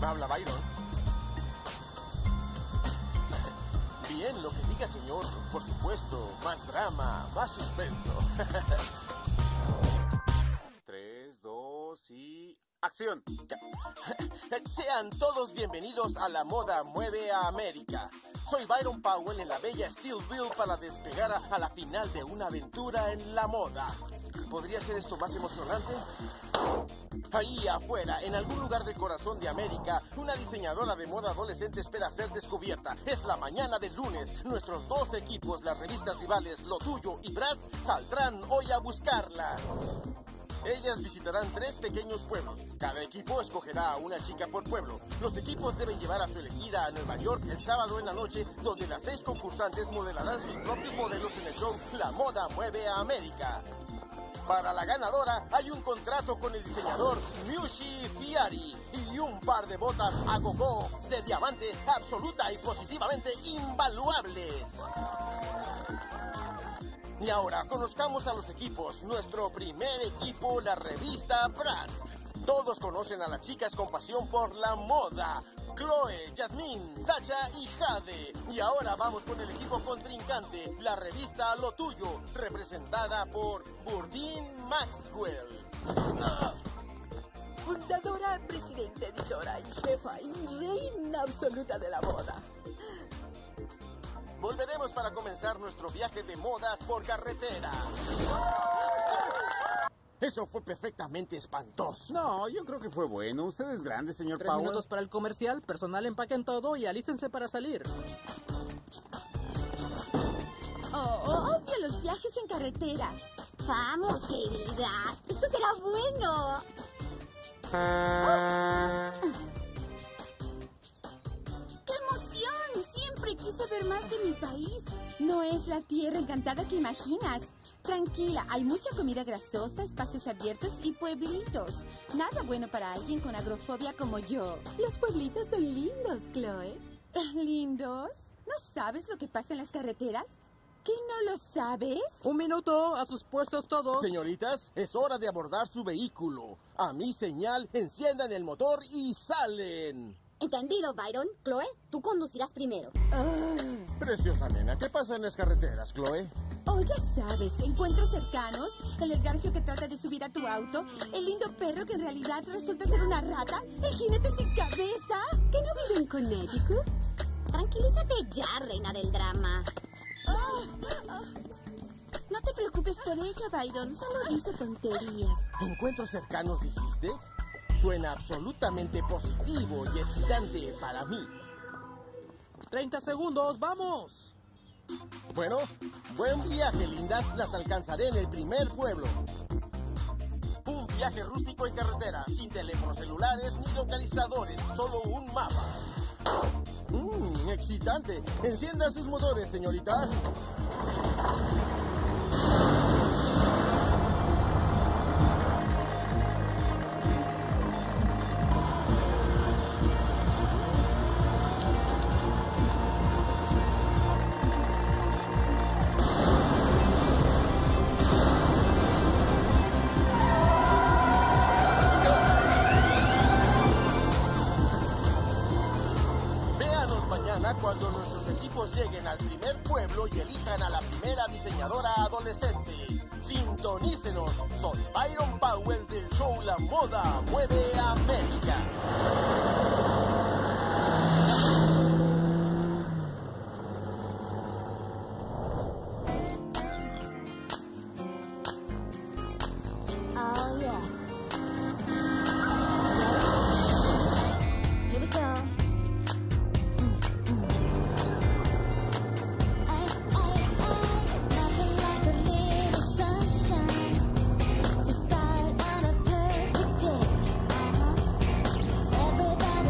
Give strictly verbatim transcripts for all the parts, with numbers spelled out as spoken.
habla Byron. Bien, lo que diga, señor. Por supuesto, más drama, más suspenso. Tres, dos y... ¡acción! Sean todos bienvenidos a La Moda Mueve a América. Soy Byron Powell en la bella Steelville para despegar a, a la final de una aventura en la moda. ¿Podría ser esto más emocionante? Ahí afuera, en algún lugar del corazón de América, una diseñadora de moda adolescente espera ser descubierta. Es la mañana del lunes. Nuestros dos equipos, las revistas rivales Lo Tuyo y Bratz, saldrán hoy a buscarla. Ellas visitarán tres pequeños pueblos. Cada equipo escogerá a una chica por pueblo. Los equipos deben llevar a su elegida a Nueva York el sábado en la noche, donde las seis concursantes modelarán sus propios modelos en el show La Moda Mueve a América. Para la ganadora hay un contrato con el diseñador Miucci Fiari y un par de botas a gogo de diamante absoluta y positivamente invaluables. Y ahora conozcamos a los equipos. Nuestro primer equipo, la revista Bratz. Todos conocen a las chicas con pasión por la moda. Chloe, Jasmine, Sacha y Jade. Y ahora vamos con el equipo contrincante, la revista Lo Tuyo, representada por Burdine Maxwell. ¡Ah! Fundadora, presidenta, editora y jefa y reina absoluta de la moda. Volveremos para comenzar nuestro viaje de modas por carretera. Eso fue perfectamente espantoso. No, yo creo que fue bueno. Usted es grande, señor Tres Powell. minutos para el comercial, personal empaquen todo y alístense para salir. Oh, odio los viajes en carretera. Vamos, querida. Esto será bueno. ¡Qué emoción! Siempre quise ver más de mi país. No es la tierra encantada que imaginas. Tranquila, hay mucha comida grasosa, espacios abiertos y pueblitos. Nada bueno para alguien con agrofobia como yo. Los pueblitos son lindos, Chloe. ¿Lindos? ¿No sabes lo que pasa en las carreteras? ¿Qué no lo sabes? Un minuto, a sus puestos todos. Señoritas, es hora de abordar su vehículo. A mi señal, enciendan el motor y salen. ¿Entendido, Byron? Chloe, tú conducirás primero. Preciosa nena, ¿qué pasa en las carreteras, Chloe? Oh, ya sabes, encuentros cercanos, el garfio que trata de subir a tu auto, el lindo perro que en realidad resulta ser una rata, el jinete sin cabeza. ¿Que no vive en Connecticut? Tranquilízate ya, reina del drama. Oh, oh. No te preocupes por ella, Byron, solo dice tonterías. ¿Encuentros cercanos dijiste? Suena absolutamente positivo y excitante para mí. treinta segundos, vamos. Bueno, buen viaje, lindas. Las alcanzaré en el primer pueblo. Un viaje rústico en carretera, sin teléfonos celulares ni localizadores, solo un mapa. Mmm, excitante. Enciendan sus motores, señoritas. Cuando nuestros equipos lleguen al primer pueblo y elijan a la primera diseñadora adolescente. Sintonícenos, soy Byron Powell del show La Moda Mueve a América. Oh, yeah. Here we go. Everybody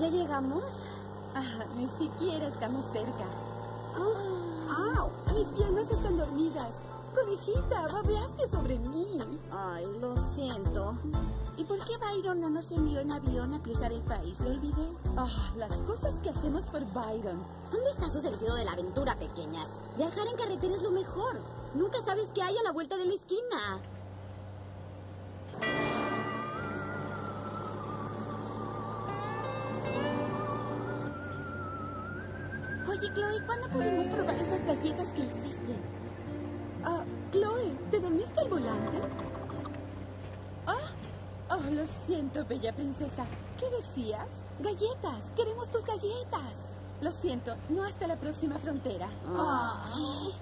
¿Ya llegamos? Ah, ni siquiera estamos cerca. ¡Oh! ¡Au! Mis piernas están dormidas. Conejita, babeaste sobre mí. Ay, lo siento. ¿Y por qué Byron no nos envió en avión a cruzar el país? ¿Lo olvidé? Ah, las cosas que hacemos por Byron. ¿Dónde está su sentido de la aventura, pequeñas? Viajar en carretera es lo mejor. Nunca sabes qué hay a la vuelta de la esquina. Oye, Chloe, ¿cuándo podemos probar esas galletas que hiciste? Ah, Chloe, ¿te dormiste al volante? Ah, oh, lo siento, bella princesa. ¿Qué decías? Galletas, queremos tus galletas. Lo siento, no hasta la próxima frontera. Ay.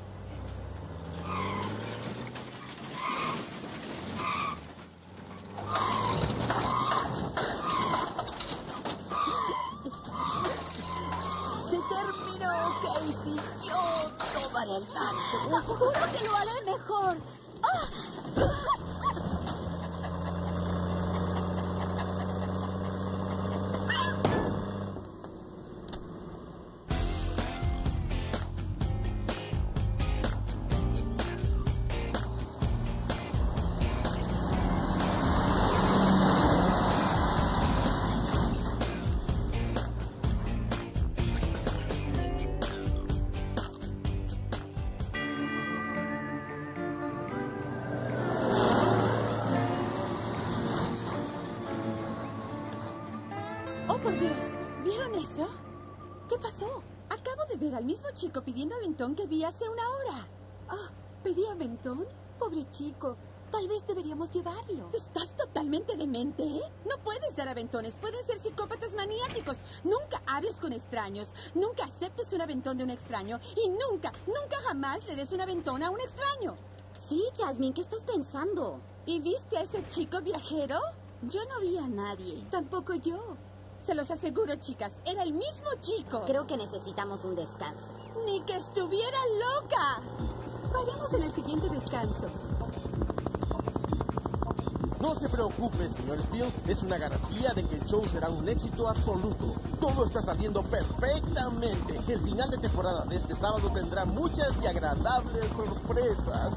Se terminó, Casey. Yo tomaré el mando. Juro que lo haré mejor. Oh, por Dios. ¿Vieron eso? ¿Qué pasó? Acabo de ver al mismo chico pidiendo aventón que vi hace una hora. Ah, ¿pedí aventón? Pobre chico. Tal vez deberíamos llevarlo. ¿Estás totalmente demente, eh? No puedes dar aventones. Pueden ser psicópatas maniáticos. Nunca hables con extraños. Nunca aceptes un aventón de un extraño. Y nunca, nunca jamás le des un aventón a un extraño. Sí, Jasmine, ¿qué estás pensando? ¿Y viste a ese chico viajero? Yo no vi a nadie. Tampoco yo. Se los aseguro, chicas. Era el mismo chico. Creo que necesitamos un descanso. Ni que estuviera loca. Vayamos en el siguiente descanso. No se preocupe, señor Steele. Es una garantía de que el show será un éxito absoluto. Todo está saliendo perfectamente. El final de temporada de este sábado tendrá muchas y agradables sorpresas.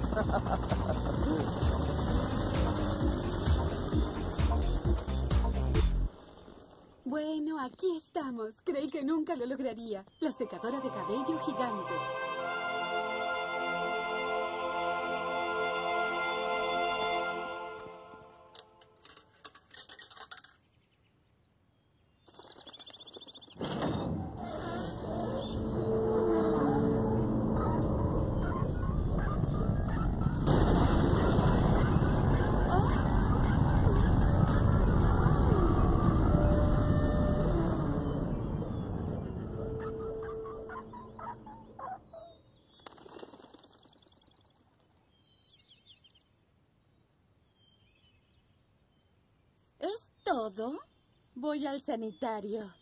Bueno, aquí estamos. Creí que nunca lo lograría. La secadora de cabello gigante. ¿Es todo? Voy al sanitario.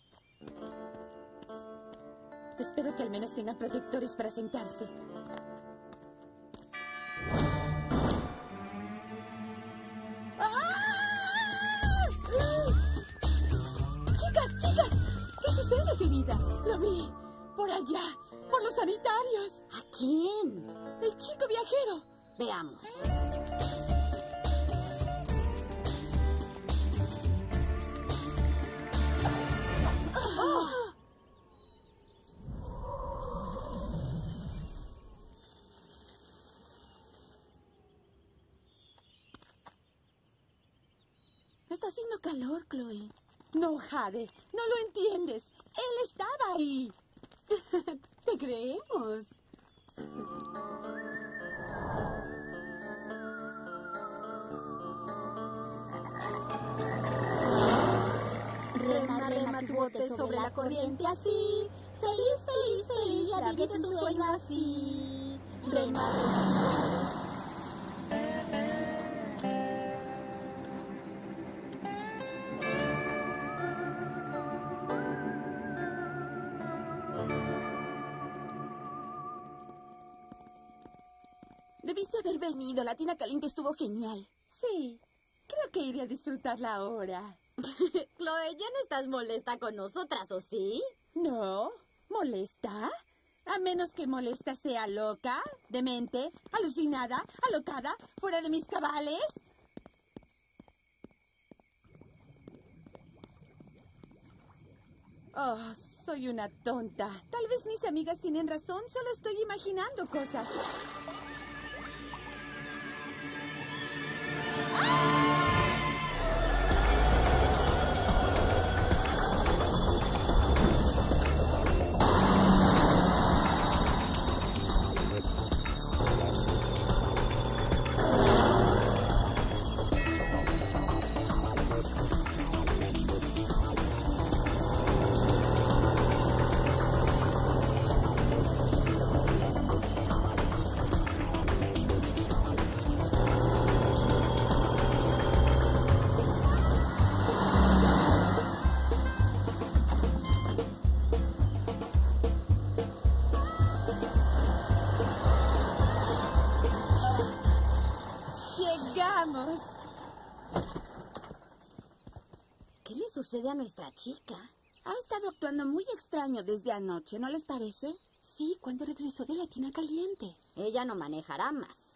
Espero que al menos tengan protectores para sentarse. ¡Ah! ¡Chicas, chicas! ¿Qué sucede, querida? Lo vi. Por allá. Por los sanitarios. ¿A quién? El chico viajero. Veamos. Está haciendo calor, Chloe. No, Jade, no lo entiendes. Él estaba ahí. Te creemos. Rema, rema tu bote sobre la corriente así. Feliz, feliz, feliz, ya vives tu sueño así. Rema, rema. Debiste haber venido. La tina caliente estuvo genial. Sí, creo que iré a disfrutarla ahora. Chloe, ya no estás molesta con nosotras, ¿o sí? No, ¿molesta? A menos que molesta sea loca, demente, alucinada, alocada, fuera de mis cabales. Oh, soy una tonta. Tal vez mis amigas tienen razón, solo estoy imaginando cosas. ¿Qué le sucede a nuestra chica? Ha estado actuando muy extraño desde anoche, ¿no les parece? Sí, cuando regresó de la tina caliente. Ella no manejará más.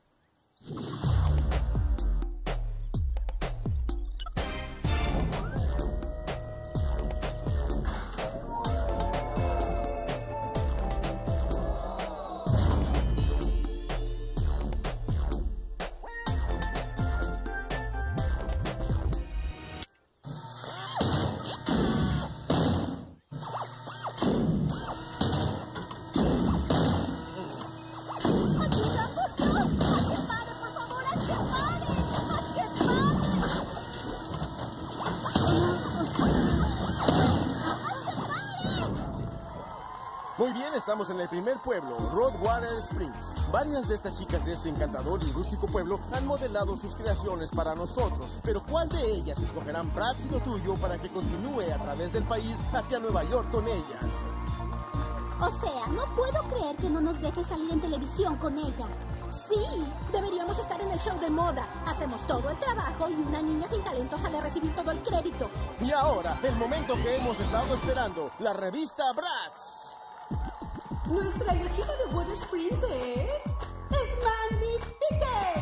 Muy bien, estamos en el primer pueblo, Roadwater Springs. Varias de estas chicas de este encantador y rústico pueblo han modelado sus creaciones para nosotros. Pero ¿cuál de ellas escogerán Bratz y lo tuyo para que continúe a través del país hacia Nueva York con ellas? O sea, no puedo creer que no nos deje salir en televisión con ella. Sí, deberíamos estar en el show de moda. Hacemos todo el trabajo y una niña sin talento sale a recibir todo el crédito. Y ahora, el momento que hemos estado esperando, la revista Bratz. Nuestra elegida de Water Springs es... ¡Es Mandy Piquet!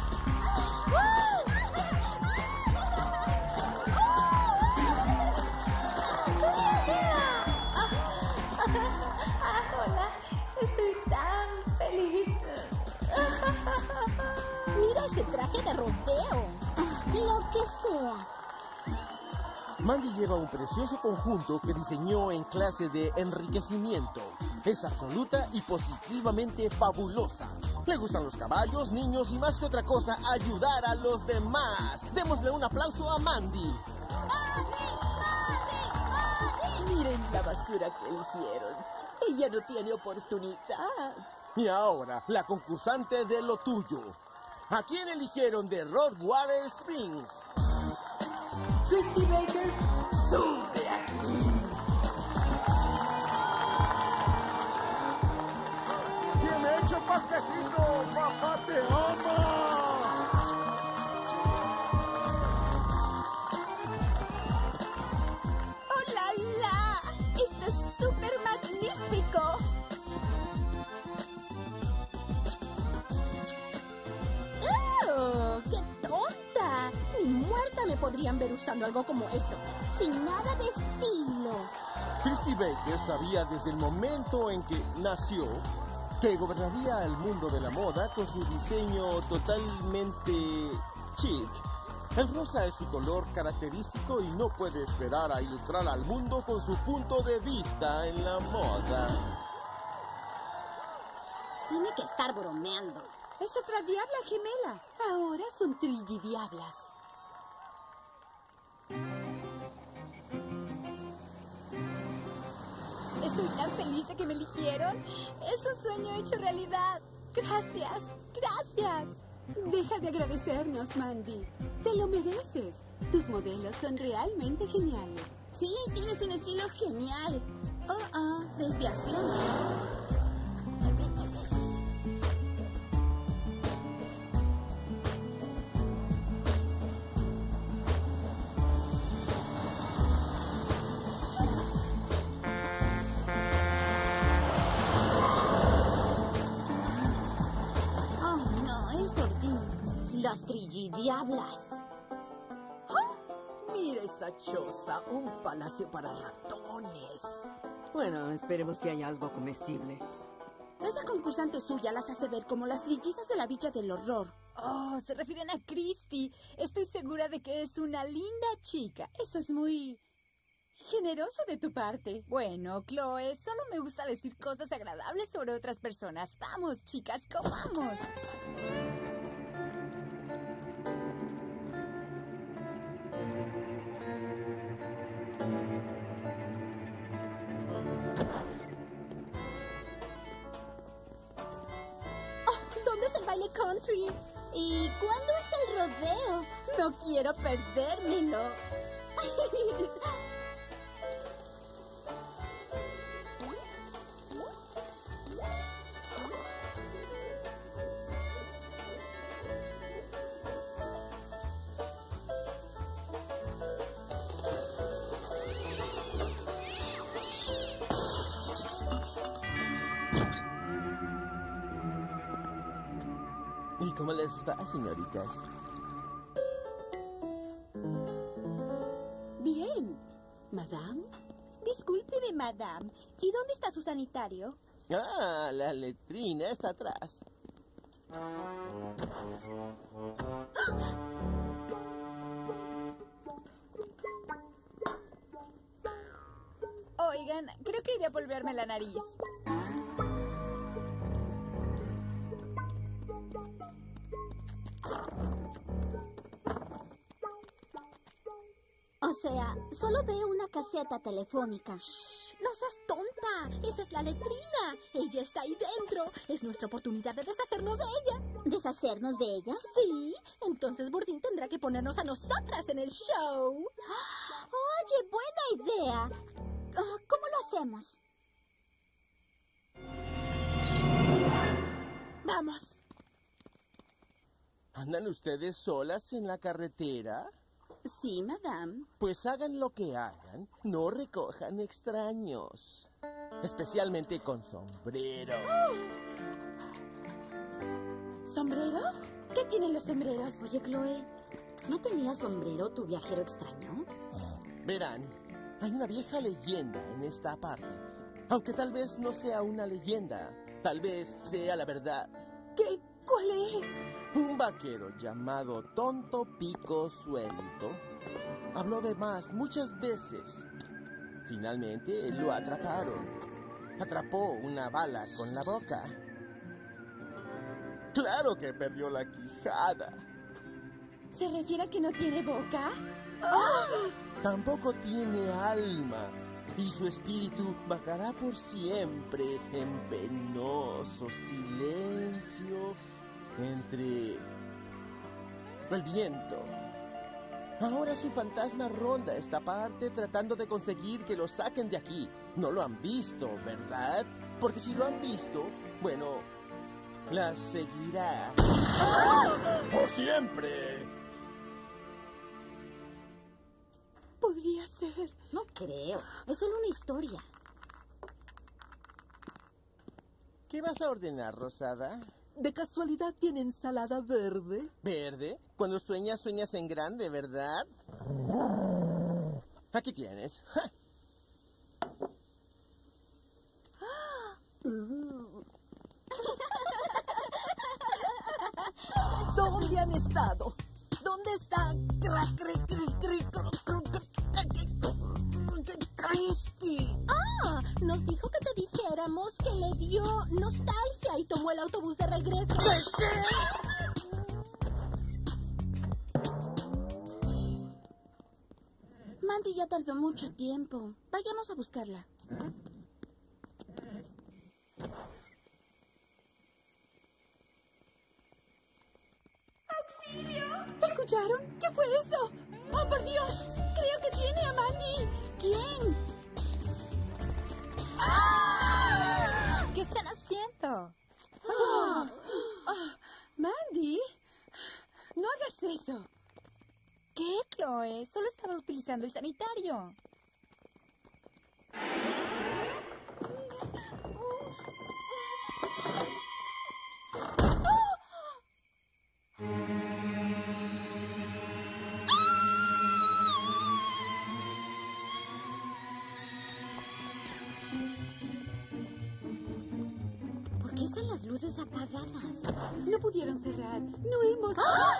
Hola, estoy tan feliz. Mira ese traje de rodeo. Lo que sea. Mandy lleva un precioso conjunto que diseñó en clase de enriquecimiento. Es absoluta y positivamente fabulosa. Le gustan los caballos, niños y más que otra cosa, ayudar a los demás. Démosle un aplauso a Mandy. Miren la basura que eligieron. Ella no tiene oportunidad. Y ahora, la concursante de lo tuyo. ¿A quién eligieron de Roadwater Springs? Christy Baker, sube aquí. ¡Bien hecho, Pasquecito! ¡Papá te ama! ¡Oh, la, la! ¡Esto es súper magnífico! ¡Oh, qué tonta! Ni muerta me podrían ver usando algo como eso. Sin nada de estilo. Christy Baker sabía desde el momento en que nació que gobernaría el mundo de la moda con su diseño totalmente chic. El rosa es su color característico y no puede esperar a ilustrar al mundo con su punto de vista en la moda. Tiene que estar bromeando. Es otra diabla gemela. Ahora son trillidiablas. Estoy tan feliz de que me eligieron. Es un sueño hecho realidad. Gracias, gracias. Deja de agradecernos, Mandy. Te lo mereces. Tus modelos son realmente geniales. Sí, tienes un estilo genial. Oh, oh, desviación. las trillidiablas. Mira esa choza, un palacio para ratones. Bueno, esperemos que haya algo comestible. Esa concursante suya las hace ver como las trillizas de la Villa del Horror. Oh, se refieren a Christy. Estoy segura de que es una linda chica. Eso es muy generoso de tu parte. Bueno, Chloe, solo me gusta decir cosas agradables sobre otras personas. Vamos, chicas, comamos. ¿Dónde es el baile country? ¿Y cuándo es el rodeo? No quiero perdérmelo. ¿Y cómo les va, señoritas? Bien. ¿Madame? Discúlpeme, madame. ¿Y dónde está su sanitario? Ah, la letrina está atrás. Oigan, creo que iré a volverme la nariz. O sea, solo veo una caseta telefónica. ¡Shh! ¡No seas tonta! ¡Esa es la letrina! Ella está ahí dentro. Es nuestra oportunidad de deshacernos de ella. ¿Deshacernos de ella? Sí. Entonces Burdín tendrá que ponernos a nosotras en el show. Oye, buena idea. Oh, ¿cómo lo hacemos? Vamos. ¿Andan ustedes solas en la carretera? Sí, madame. Pues hagan lo que hagan, no recojan extraños. Especialmente con sombrero. ¿Sombrero? ¿Qué tienen los sombreros? Oye, Chloe, ¿no tenía sombrero tu viajero extraño? Verán, hay una vieja leyenda en esta parte. Aunque tal vez no sea una leyenda, tal vez sea la verdad. ¿Qué? ¿Cuál es? Un vaquero llamado Tonto Pico Suelto habló de más muchas veces. Finalmente lo atraparon. Atrapó una bala con la boca. ¡Claro que perdió la quijada! ¿Se refiere a que no tiene boca? Tampoco tiene alma. Y su espíritu vagará por siempre en penoso silencio entre el viento. Ahora su fantasma ronda esta parte tratando de conseguir que lo saquen de aquí. No lo han visto, ¿verdad? Porque si lo han visto, bueno, la seguirá. ¡Por siempre! Podría ser. No creo. Es solo una historia. ¿Qué vas a ordenar, Rosada? ¿De casualidad tiene ensalada verde? ¿Verde? Cuando sueñas, sueñas en grande, ¿verdad? Aquí tienes. ¡Ja! ¿Dónde han estado? ¿Dónde está Cra- cri- cri- cri- cru- cru- cru- Christy? Ah, nos dijo que te dijéramos que le dio nostalgia y tomó el autobús de regreso. Mandy ya tardó mucho tiempo. Vayamos a buscarla. ¡Auxilio! ¿Escucharon? ¿Qué fue eso? ¡Oh, por Dios! Creo que tiene a Mandy. ¿Quién? ¡Ah! ¿Qué están haciendo? Ah, ah, Mandy, no hagas eso. ¿Qué, Chloe? Solo estaba utilizando el sanitario. las luces apagadas. No pudieron cerrar. No hemos...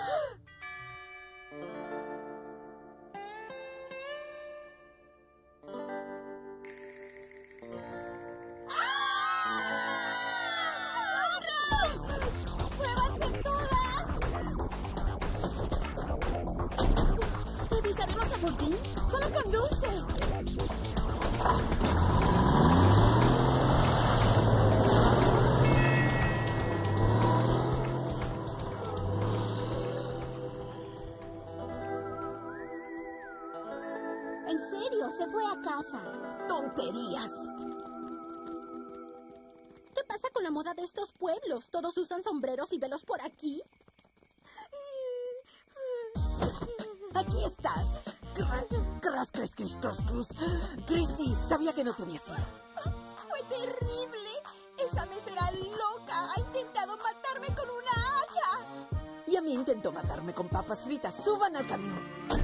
¡Muévanse todas! ¿Revisaremos a Bordín? ¡Solo conduce! En serio, se fue a casa. ¡Tonterías! ¿Qué pasa con la moda de estos pueblos? ¿Todos usan sombreros y velos por aquí? ¡Aquí estás! ¡Cras, cras, cris, cros, cruz! Christy, sabía que no te habías ido. ¡Fue terrible! Esa mesera loca ha intentado matarme con una hacha. Y a mí intentó matarme con papas fritas. ¡Suban al camión!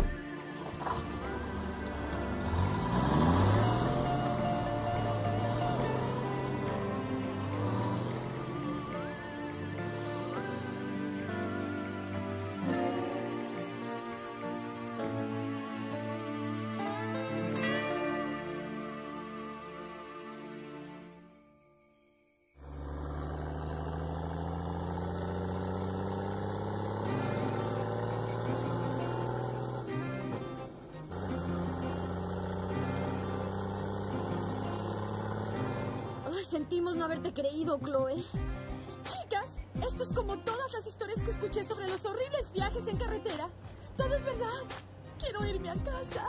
Ay, sentimos no haberte creído, Chloe. Chicas, esto es como todas las historias que escuché sobre los horribles viajes en carretera. Todo es verdad. Quiero irme a casa.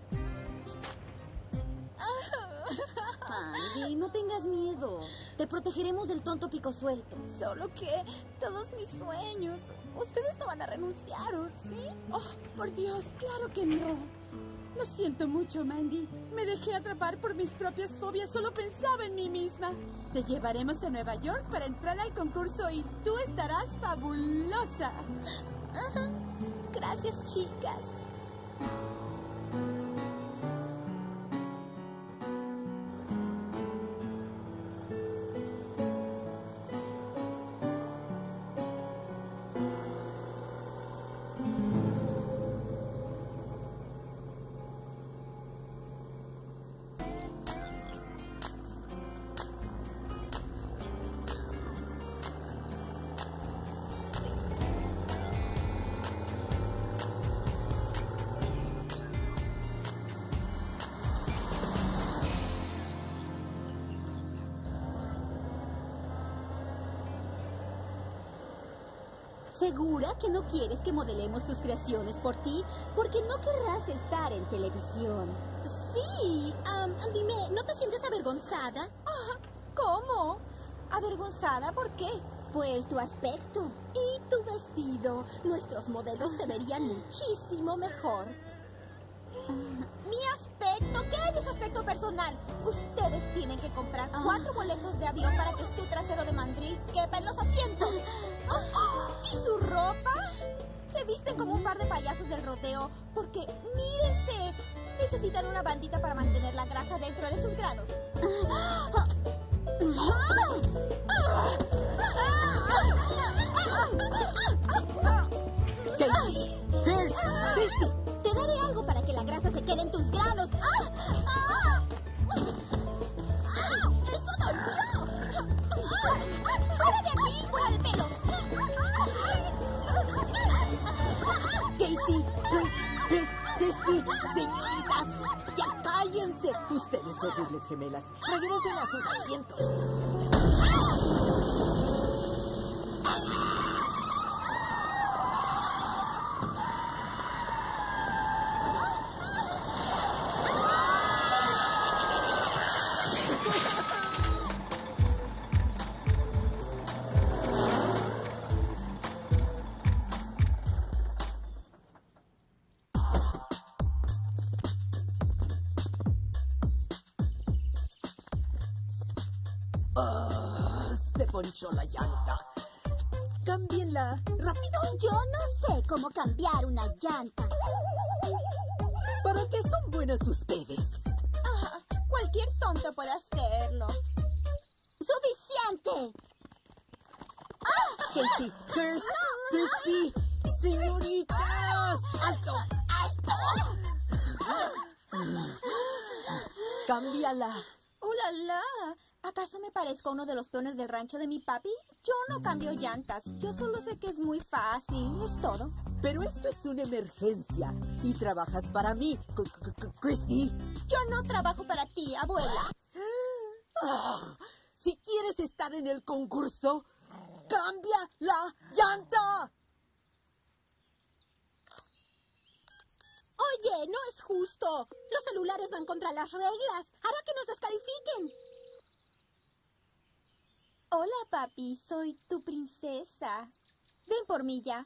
Andy, no tengas miedo. Te protegeremos del tonto pico suelto. Solo que todos mis sueños. Ustedes no van a renunciar, ¿o sí? Oh, por Dios, claro que no. Lo siento mucho, Mandy. Me dejé atrapar por mis propias fobias. Solo pensaba en mí misma. Te llevaremos a Nueva York para entrar al concurso y tú estarás fabulosa. Ajá. Gracias, chicas. ¿Segura que no quieres que modelemos tus creaciones por ti? Porque no querrás estar en televisión. Sí, um, dime, ¿no te sientes avergonzada? Ah, ¿cómo? ¿Avergonzada? ¿Por qué? Pues tu aspecto. Y tu vestido. Nuestros modelos se verían muchísimo mejor. Mi aspecto, ¿qué es aspecto personal? Ustedes tienen que comprar Ah. cuatro boletos de avión para que tu trasero de mandril quepa en los asientos. Ah, ¿y su ropa? Se visten como un par de payasos del rodeo porque, mírense, necesitan una bandita para mantener la grasa dentro de sus granos. ¡Casey! ¡First! ¡Christy! Te daré algo para que la grasa se quede en tus granos. ¡Ah! ¡Ah! ¡Ah! ¡Eso dolió! ¡Fuera de aquí, fuera de pelos! ¡Casey! ¡Chris! ¡Chris! ¡Crispy! ¡Señoritas! ¡Ya cállense! Ustedes horribles gemelas. Regresen a sus asientos. Ah, se ponchó la llanta. Cámbienla. ¡Rápido! Yo no sé cómo cambiar una llanta. ¿Para qué son buenas ustedes? Ah, cualquier tonto puede hacerlo. ¡Suficiente! Casey, Curse, Crispy, señoritas. ¡Alto! ¡Alto! Cámbiala. ¡Hola, la! ¿Acaso me parezco a uno de los peones del rancho de mi papi? Yo no cambio llantas. Yo solo sé que es muy fácil, es todo. Pero esto es una emergencia y trabajas para mí, C- C- C- Christy. Yo no trabajo para ti, abuela. Ah, si quieres estar en el concurso, cambia la llanta. Oye, no es justo. Los celulares van contra las reglas. Hará que nos descalifiquen. Hola, papi. Soy tu princesa. Ven por mí ya.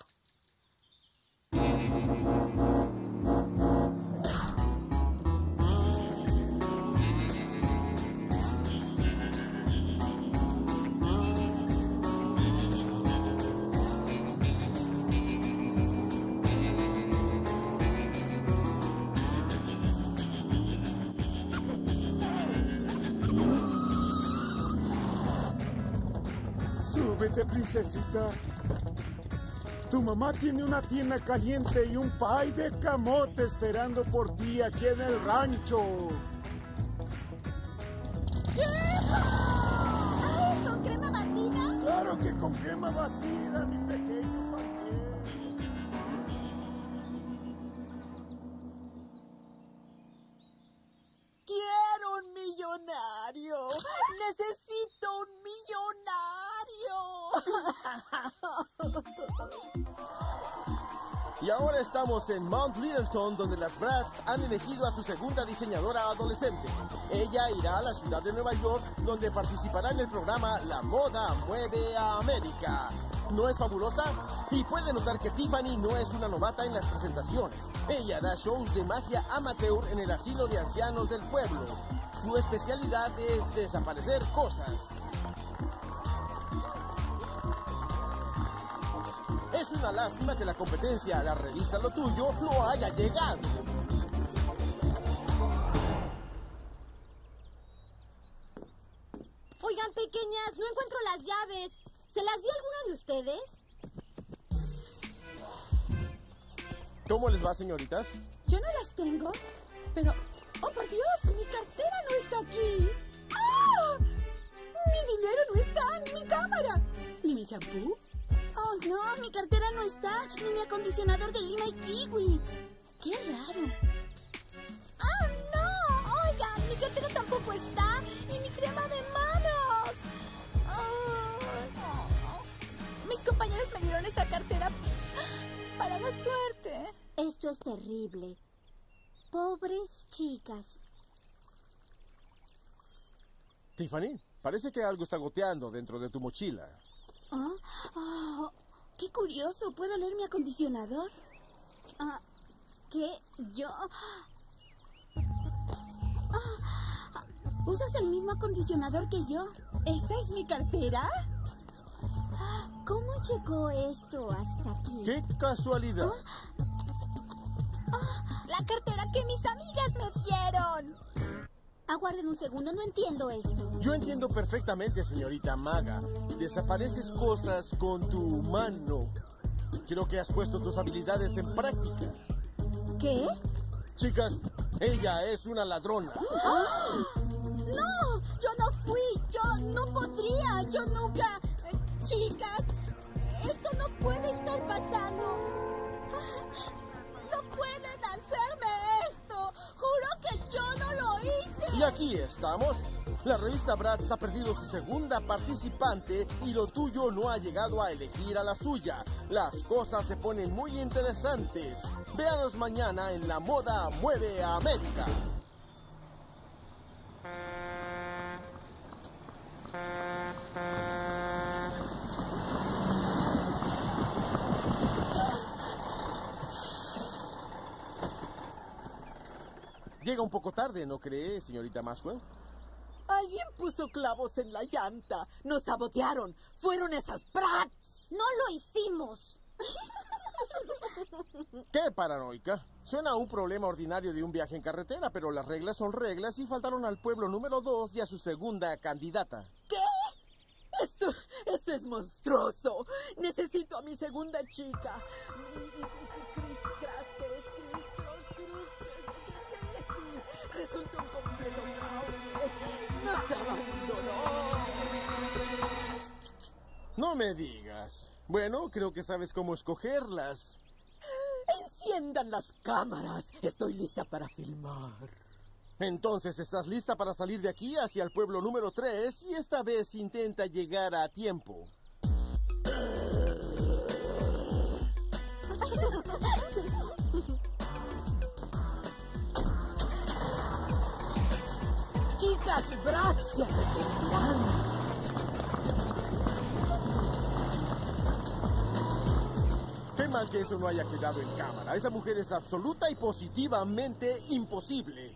Súbete, princesita. Tu mamá tiene una tina caliente y un pay de camote esperando por ti aquí en el rancho. ¡Ay, con crema batida! Claro que con crema batida, mi pequeño pastel. Quiero un millonario. Necesito un millonario. Y ahora estamos en Mount Littleton, donde las Bratz han elegido a su segunda diseñadora adolescente. Ella irá a la ciudad de Nueva York, donde participará en el programa La Moda Mueve a América. ¿No es fabulosa? Y puede notar que Tiffany no es una novata en las presentaciones. Ella da shows de magia amateur en el asilo de ancianos del pueblo. Su especialidad es desaparecer cosas. Es una lástima que la competencia, la revista Lo Tuyo, no haya llegado. Oigan, pequeñas, no encuentro las llaves. ¿Se las di a alguna de ustedes? ¿Cómo les va, señoritas? Yo no las tengo, pero... ¡Oh, por Dios! ¡Mi cartera no está aquí! ¡Ah! ¡Mi dinero no está! ¡Ni mi cámara! ¿Ni mi champú? ¡Oh, no! Mi cartera no está. Ni mi acondicionador de lima y kiwi. ¡Qué raro! ¡Ah, no! Oigan, mi cartera tampoco está. ¡Y mi crema de manos! Ay, no. Mis compañeros me dieron esa cartera para la suerte. Esto es terrible. Pobres chicas. Tiffany, parece que algo está goteando dentro de tu mochila. ¿Ah? Oh, ¡qué curioso! ¿Puedo leer mi acondicionador? Ah, ¿qué? ¿Yo? Ah, ¿usas el mismo acondicionador que yo? ¿Esa es mi cartera? ¿Cómo llegó esto hasta aquí? ¡Qué casualidad! Ah, la cartera que mis amigas me dieron. Aguarden un segundo, no entiendo esto. Yo entiendo perfectamente, señorita Maga. Desapareces cosas con tu mano. Creo que has puesto tus habilidades en práctica. ¿Qué? Chicas, ella es una ladrona. ¡Ah! ¡No! Yo no fui. Yo no podría. Yo nunca... Eh, chicas, esto no puede estar pasando. No pueden hacerme esto. Juro que yo no lo hice. Y aquí estamos. La revista Bratz ha perdido su segunda participante y Lo Tuyo no ha llegado a elegir a la suya. Las cosas se ponen muy interesantes. Véanos mañana en La Moda Mueve a América. Llega un poco tarde, ¿no cree, señorita Maxwell? Alguien puso clavos en la llanta. Nos sabotearon. Fueron esas Bratz. No lo hicimos. ¡Qué paranoica! Suena a un problema ordinario de un viaje en carretera, pero las reglas son reglas y faltaron al pueblo número dos y a su segunda candidata. ¿Qué? Esto, esto es monstruoso. Necesito a mi segunda chica. Mi, Chris, Cras, Cres, Cris, Cross, Cruz, Cristi. Resulta un completo fraude. Nos abandonó. No me digas. Bueno, creo que sabes cómo escogerlas. Enciendan las cámaras. Estoy lista para filmar. Entonces, ¿estás lista para salir de aquí hacia el pueblo número tres? Y esta vez intenta llegar a tiempo. Chicas, Bratz se arrepentirán. Qué mal que eso no haya quedado en cámara. Esa mujer es absoluta y positivamente imposible.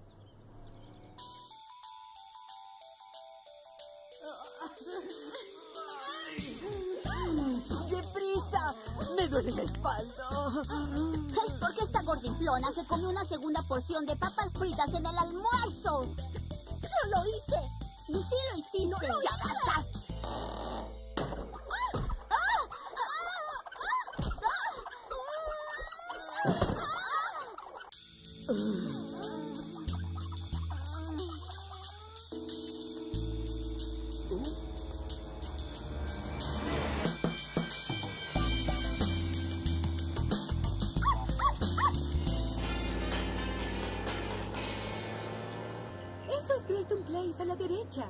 ¡Deprisa! ¡Me duele la espalda! Es porque esta gordimplona se comió una segunda porción de papas fritas en el almuerzo. ¡Yo lo hice! ¡Y sí lo hiciste! ¡No lo ¡Ya basta! Eso es Greaton Place, a la derecha.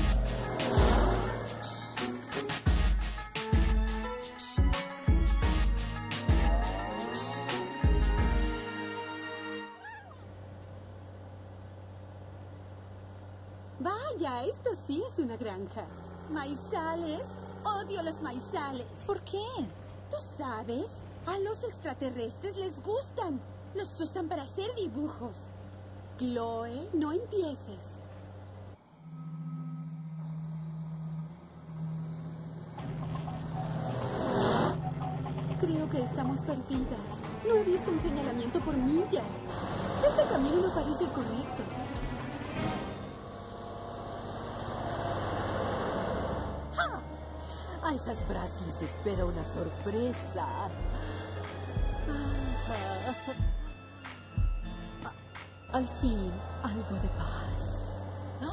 Vaya, esto sí es una granja. ¿Maizales? Odio los maizales. ¿Por qué? ¿Tú sabes? A los extraterrestres les gustan. Los usan para hacer dibujos. Chloe, no empieces. Creo que estamos perdidas. No he visto un señalamiento por millas. Este camino no parece correcto. A esas Bratz les espera una sorpresa. Al fin, algo de paz.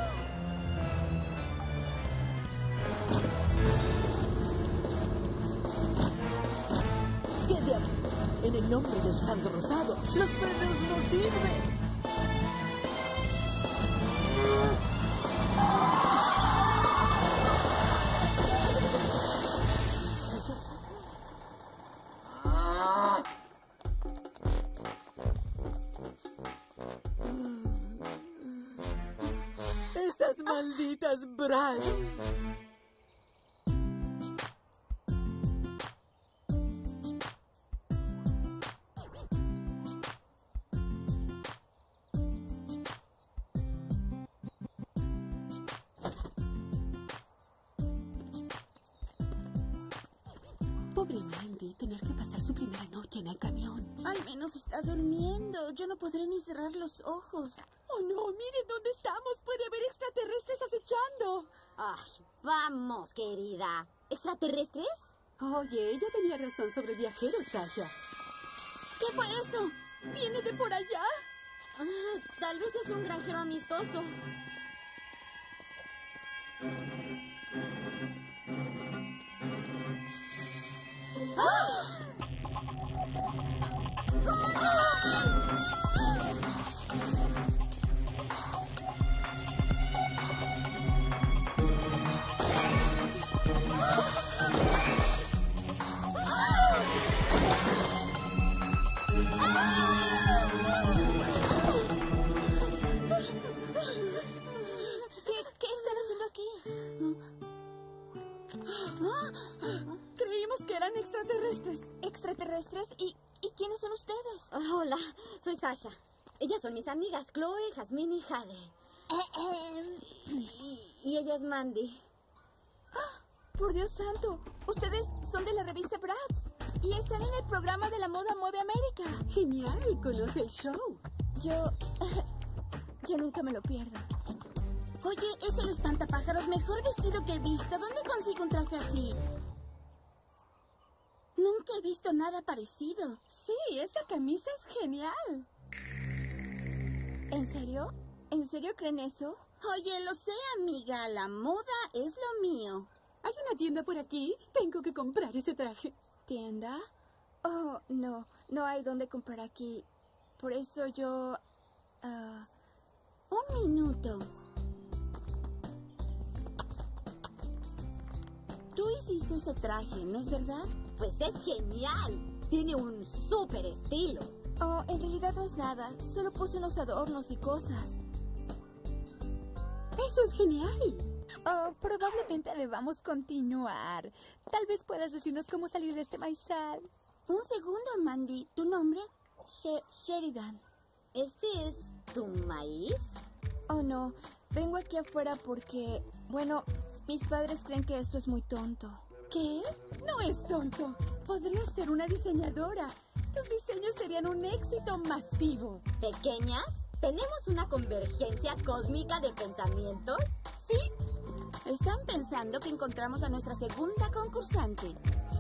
¿Qué diablos? En el nombre del Santo Rosado, los frenos no sirven. Esas malditas Bratz. Pobre Mandy, tener que pasar su primera noche en el camión. Al menos está durmiendo. Yo no podré ni cerrar los ojos. Oh, no, miren dónde estamos. Puede haber extraterrestres acechando. Ay, vamos, querida. ¿Extraterrestres? Oye, ella tenía razón sobre el viajero, Sasha. ¿Qué fue eso? ¿Viene de por allá? Ah, tal vez es un granjero amistoso. ¿Qué, qué están haciendo aquí? Ah, creímos que eran extraterrestres. ¿Extraterrestres? ¿Y, ¿Y quiénes son ustedes? Ah, hola, soy Sasha. Ellas son mis amigas Chloe, Jasmine y Jade. Y, y ella es Mandy. Por Dios santo, ustedes son de la revista Bratz y están en el programa de la moda Mueve América. Genial, conoce el show. Yo... yo nunca me lo pierdo. Oye, es el espantapájaros mejor vestido que he visto. ¿Dónde consigo un traje así? Nunca he visto nada parecido. Sí, esa camisa es genial. ¿En serio? ¿En serio creen eso? Oye, lo sé, amiga. La moda es lo mío. Hay una tienda por aquí. Tengo que comprar ese traje. ¿Tienda? Oh, no. No hay dónde comprar aquí. Por eso yo... Uh... Un minuto. Tú hiciste ese traje, ¿no es verdad? Pues es genial. Tiene un súper estilo. Oh, en realidad no es nada. Solo puse unos adornos y cosas. Eso es genial. Oh, probablemente debamos continuar. Tal vez puedas decirnos cómo salir de este maizal. Un segundo, Mandy. ¿Tu nombre? She- Sheridan. ¿Este es tu maíz? Oh, no. Vengo aquí afuera porque... Bueno, mis padres creen que esto es muy tonto. ¿Qué? No es tonto. Podrías ser una diseñadora. Tus diseños serían un éxito masivo. ¿Pequeñas? ¿Tenemos una convergencia cósmica de pensamientos? Sí. Están pensando que encontramos a nuestra segunda concursante.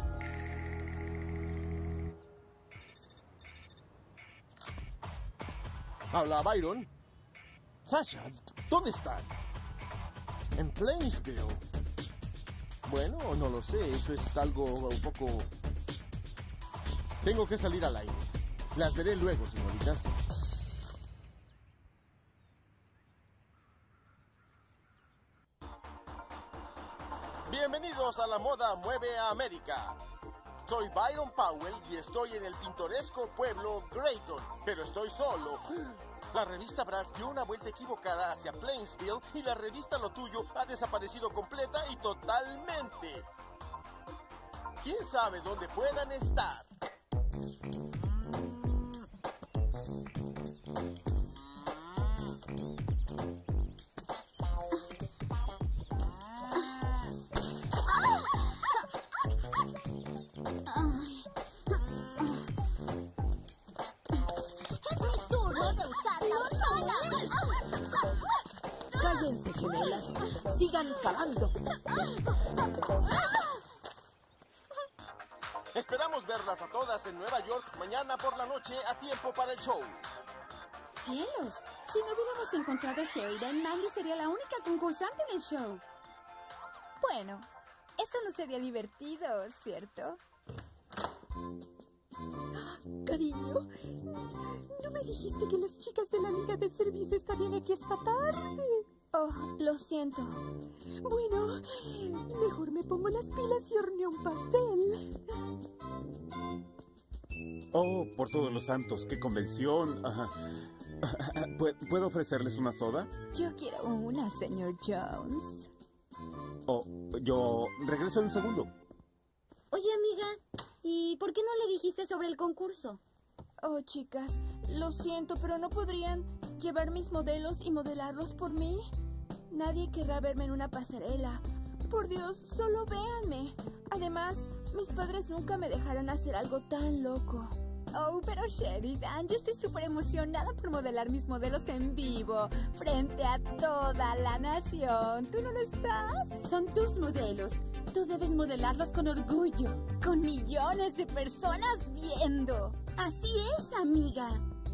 Habla Byron. Sasha, ¿dónde están? En Plainsville. Bueno, no lo sé, eso es algo un poco... Tengo que salir al aire. Las veré luego, señoritas. Bienvenidos a La Moda Mueve a América. Soy Byron Powell y estoy en el pintoresco pueblo Grayton, pero estoy solo. La revista Brad dio una vuelta equivocada hacia Plainsville y la revista Lo Tuyo ha desaparecido completa y totalmente. ¿Quién sabe dónde puedan estar? Cállense, gemelas. Sigan cavando. Esperamos verlas a todas en Nueva York mañana por la noche a tiempo para el show. ¡Cielos! Si no hubiéramos encontrado a Sheridan, Mandy sería la única concursante en el show. Bueno, eso no sería divertido, ¿cierto? Cariño, ¿no me dijiste que las chicas de la Liga de Servicio estarían aquí esta tarde? Oh, lo siento. Bueno, mejor me pongo las pilas y horneo un pastel. Oh, por todos los santos, qué convención. Ajá. ¿Puedo ofrecerles una soda? Yo quiero una, señor Jones. Oh, yo regreso en un segundo. Oye, amiga, ¿y por qué no le dijiste sobre el concurso? Oh, chicas, lo siento, pero ¿no podrían llevar mis modelos y modelarlos por mí? Nadie querrá verme en una pasarela. Por Dios, solo véanme. Además, mis padres nunca me dejarán hacer algo tan loco. Oh, pero Sheridan, yo estoy súper emocionada por modelar mis modelos en vivo, frente a toda la nación. ¿Tú no lo estás? Son tus modelos. Tú debes modelarlos con orgullo. Con millones de personas viendo. Así es, amiga.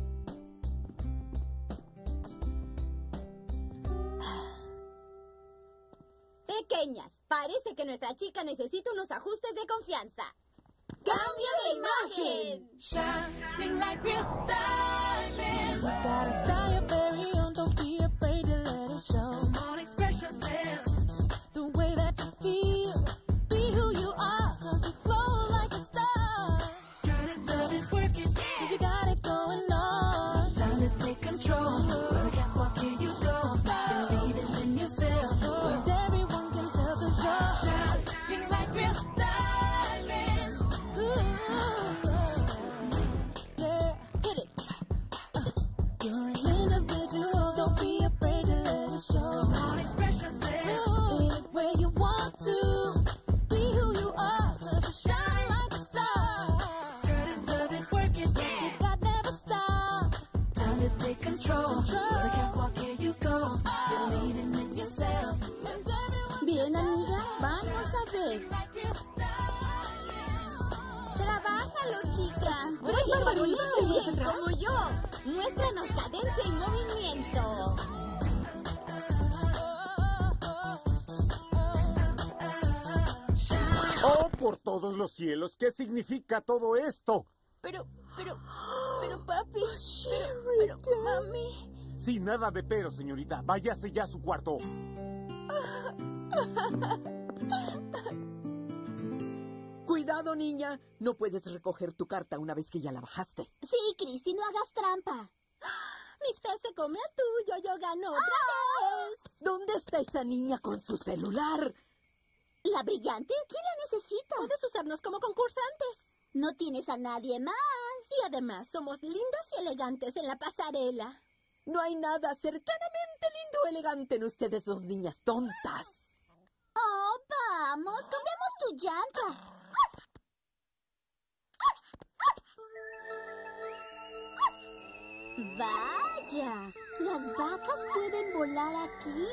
Pequeñas, parece que nuestra chica necesita unos ajustes de confianza. ¡Cambio de imagen! Shining like real diamonds. Got a style very own, don't be afraid to let it show. Come on, express yourself. The way that you feel. Be who you are, cause you glow like a star. Strut it, love it, work it, yeah. Cause you got it going on. Time to take control. Where the catwalk, here you go. Believe it in yourself. But everyone can tell the show. Shining like real diamonds. Ooh, yeah, hit it. Uh, you're an Ángeles. ¡Trabájalo, chica! Oye, Marulice, como yo. Muéstranos cadencia y movimiento. ¡Oh, por todos los cielos! ¿Qué significa todo esto? Pero, pero, pero papi, pero, pero mami. Sin nada de pero, señorita. Váyase ya a su cuarto. Cuidado, niña. No puedes recoger tu carta una vez que ya la bajaste. Sí, Christy, no hagas trampa. Mis fe se come a tuyo, yo gano otra vez. ¿Dónde está esa niña con su celular? ¿La brillante? ¿Quién la necesita? Puedes usarnos como concursantes. No tienes a nadie más. Y además, somos lindas y elegantes en la pasarela. No hay nada cercanamente lindo o elegante en ustedes dos niñas tontas. Oh, vamos, cambiamos tu llanta. Vaya, las vacas pueden volar aquí.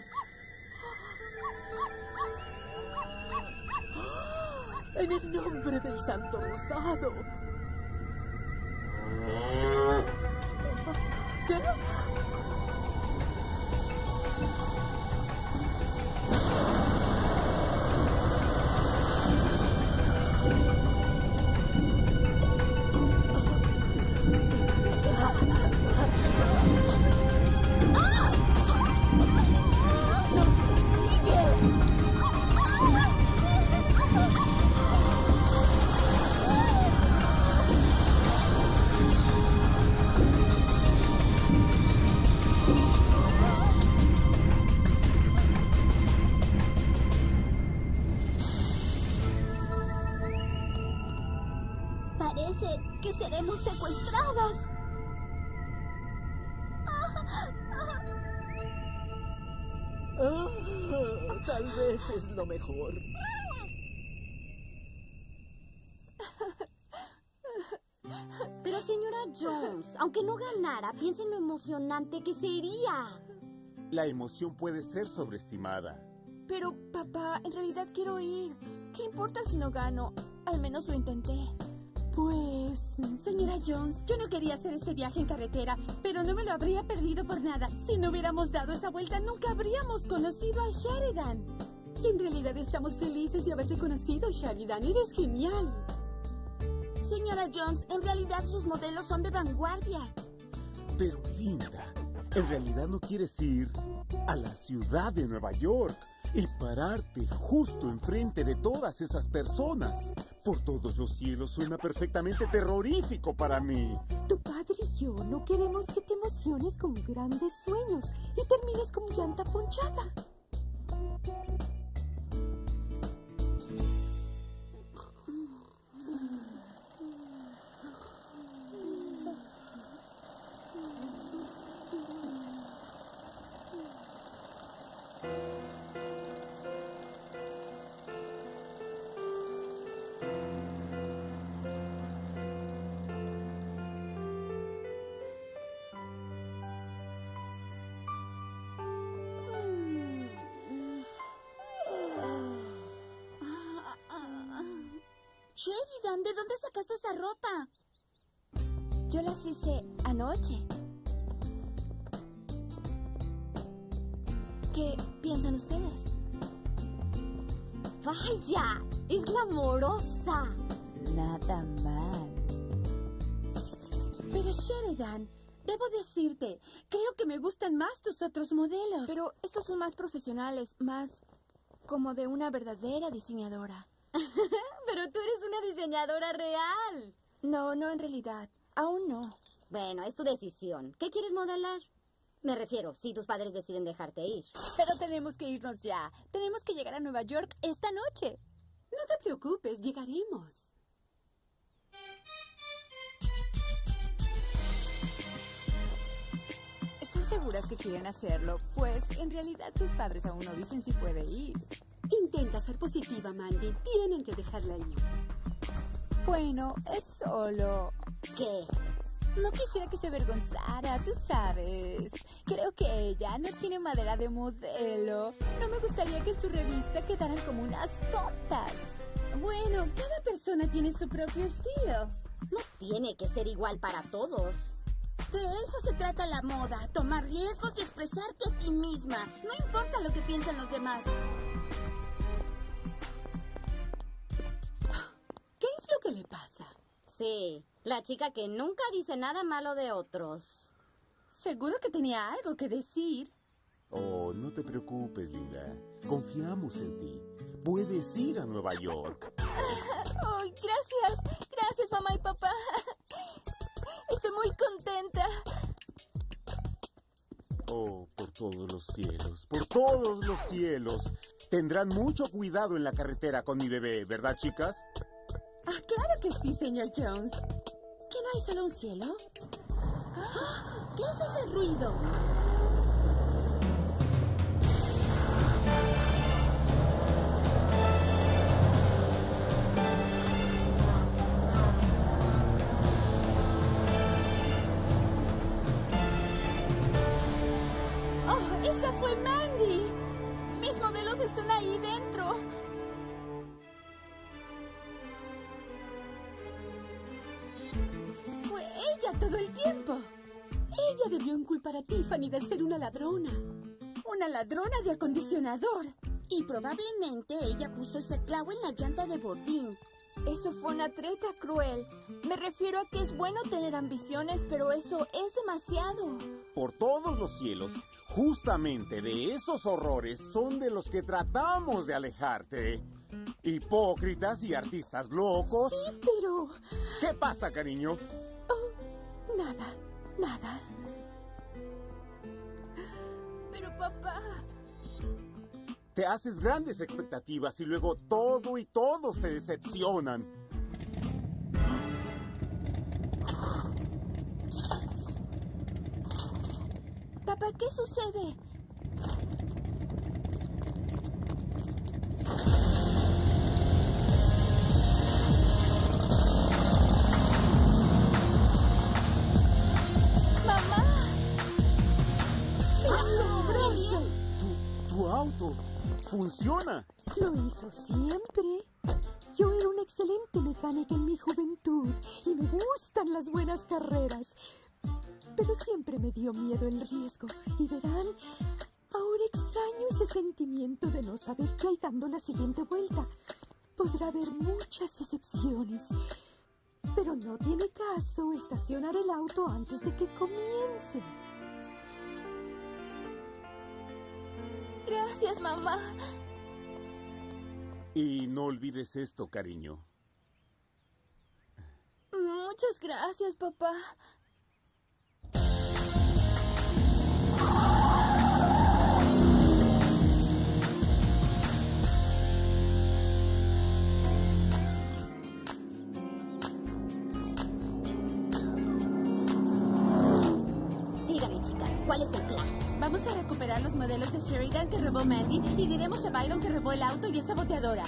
En el nombre del Santo Rosado. ¿Qué? Parece que seremos secuestradas. Ah, tal vez es lo mejor. Pero señora Jones, aunque no ganara, piensa en lo emocionante que sería. La emoción puede ser sobreestimada. Pero, papá, en realidad quiero ir. ¿Qué importa si no gano? Al menos lo intenté. Pues, señora Jones, yo no quería hacer este viaje en carretera, pero no me lo habría perdido por nada. Si no hubiéramos dado esa vuelta, nunca habríamos conocido a Sheridan. En realidad estamos felices de haberte conocido, Sheridan. Eres genial. Señora Jones, en realidad sus modelos son de vanguardia. Pero, Linda, en realidad no quieres ir a la ciudad de Nueva York y pararte justo enfrente de todas esas personas. Por todos los cielos, suena perfectamente terrorífico para mí. Tu padre y yo no queremos que te emociones con grandes sueños y termines como llanta ponchada. Sheridan, ¿de dónde sacaste esa ropa? Yo las hice anoche. ¿Qué piensan ustedes? ¡Vaya! ¡Es glamorosa! Nada mal. Pero Sheridan, debo decirte, creo que me gustan más tus otros modelos. Pero estos son más profesionales, más como de una verdadera diseñadora. Pero tú eres una diseñadora real. No, no en realidad. Aún no. Bueno, es tu decisión. ¿Qué quieres modelar? Me refiero, si tus padres deciden dejarte ir. Pero tenemos que irnos ya. Tenemos que llegar a Nueva York esta noche. No te preocupes, llegaremos. ¿Están seguras que quieren hacerlo? Pues en realidad sus padres aún no dicen si puede ir. Intenta ser positiva, Mandy. Tienen que dejarla ir. Bueno, es solo... ¿Qué? No quisiera que se avergonzara, tú sabes. Creo que ella no tiene madera de modelo. No me gustaría que en su revista quedaran como unas tontas. Bueno, cada persona tiene su propio estilo. No tiene que ser igual para todos. De eso se trata la moda, tomar riesgos y expresarte a ti misma. No importa lo que piensen los demás. ¿Qué es lo que le pasa? Sí, la chica que nunca dice nada malo de otros. Seguro que tenía algo que decir. Oh, no te preocupes, Linda. Confiamos en ti. Puedes ir a Nueva York. ¡Ay, gracias! Gracias, mamá y papá. Estoy muy contenta. Oh, por todos los cielos, por todos los cielos. Tendrán mucho cuidado en la carretera con mi bebé, ¿verdad, chicas? Ah, claro que sí, señor Jones. ¿Que no hay solo un cielo? ¡Ah! ¿Qué es ese ruido? ¡Oh, esa fue Mandy! Mis modelos están ahí dentro. Fue ella todo el tiempo. Ella debió inculpar a Tiffany de ser una ladrona. Una ladrona de acondicionador. Y probablemente ella puso ese clavo en la llanta de Bordín. Eso fue una treta cruel. Me refiero a que es bueno tener ambiciones, pero eso es demasiado. Por todos los cielos, justamente de esos horrores son de los que tratamos de alejarte. Hipócritas y artistas locos. Sí, pero... ¿Qué pasa, cariño? Oh, nada, nada. Pero papá... Te haces grandes expectativas y luego todo y todos te decepcionan. Papá, ¿qué sucede? ¡Mamá! ¡Asombroso! Tu, tu auto funciona. Lo hizo siempre. Yo era una excelente mecánica en mi juventud y me gustan las buenas carreras. Pero siempre me dio miedo el riesgo. Y verán, ahora extraño ese sentimiento de no saber qué hay dando la siguiente vuelta. Podrá haber muchas excepciones, pero no tiene caso estacionar el auto antes de que comience. Gracias, mamá. Y no olvides esto, cariño. Muchas gracias, papá. Díganme, chicas, ¿cuál es el plan? Vamos a recuperar los modelos de Sheridan que robó Mandy y diremos a Byron que robó el auto y es saboteadora.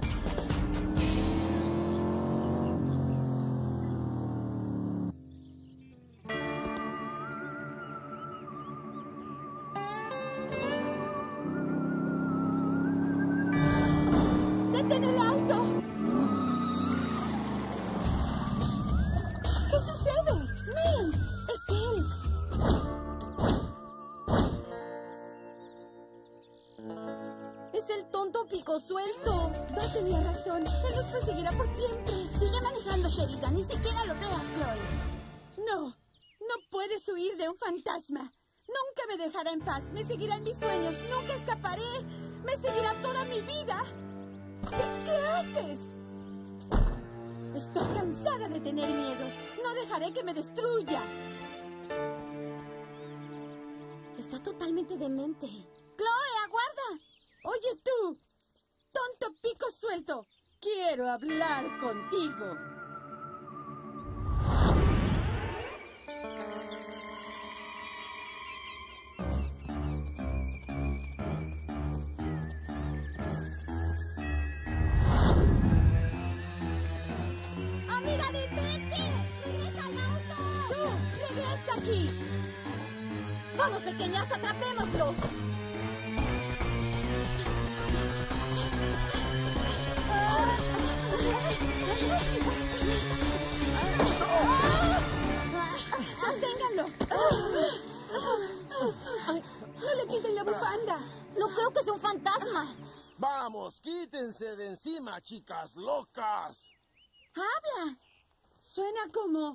¡Detén el auto! ¿Qué sucede? ¡Miren! ¡Es él! Es el tonto pico suelto. No tenía razón. Él nos perseguirá por siempre. Sigue manejando, Sheridan. Ni siquiera lo veas, Chloe. No. No puedes huir de un fantasma. Nunca me dejará en paz. Me seguirá en mis sueños. Nunca escaparé. Me seguirá toda mi vida. ¿Qué, qué haces? Estoy cansada de tener miedo. No dejaré que me destruya. Está totalmente demente. Chloe, aguarda. Oye tú, tonto pico suelto. Quiero hablar contigo. ¡Amiga, detente! ¡Regresa al auto! ¡Tú! pequeñas, atrapémoslo. ¡Soténganlo! Ay, no le quiten la bufanda. No creo que sea un fantasma. Vamos, quítense de encima, chicas locas. ¡Habla! Suena como...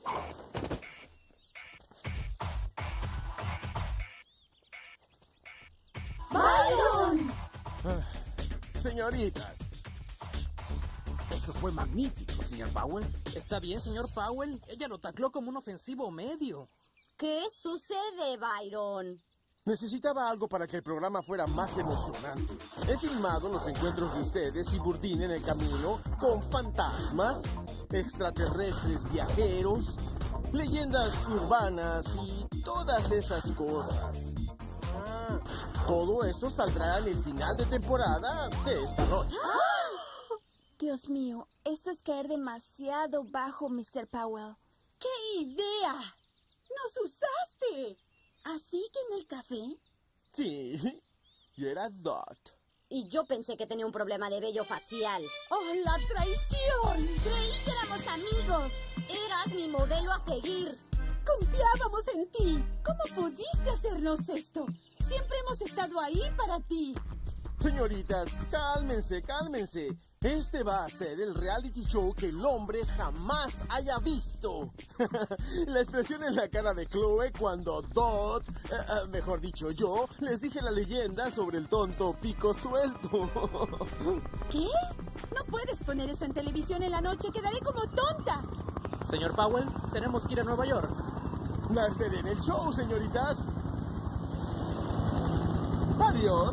¡Byron! Ah, señoritas. Eso fue magnífico, señor Powell. Está bien, señor Powell. Ella lo tacló como un ofensivo medio. ¿Qué sucede, Byron? Necesitaba algo para que el programa fuera más emocionante. He filmado los encuentros de ustedes y Burdine en el camino con fantasmas, extraterrestres viajeros, leyendas urbanas y todas esas cosas. Todo eso saldrá en el final de temporada de esta noche. Dios mío, esto es caer demasiado bajo, mister Powell. ¡Qué idea! ¡Nos usaste! ¿Así que en el café? Sí, yo era Dot. Y yo pensé que tenía un problema de vello facial. ¡Oh, la traición! Creí que éramos amigos. Eras mi modelo a seguir. Confiábamos en ti. ¿Cómo pudiste hacernos esto? Siempre hemos estado ahí para ti. Señoritas, cálmense, cálmense. Este va a ser el reality show que el hombre jamás haya visto. La expresión en la cara de Chloe cuando Dot, eh, eh, mejor dicho yo, les dije la leyenda sobre el tonto pico suelto. ¿Qué? No puedes poner eso en televisión en la noche. Quedaré como tonta. Señor Powell, tenemos que ir a Nueva York. Las veré en el show, señoritas. Adiós.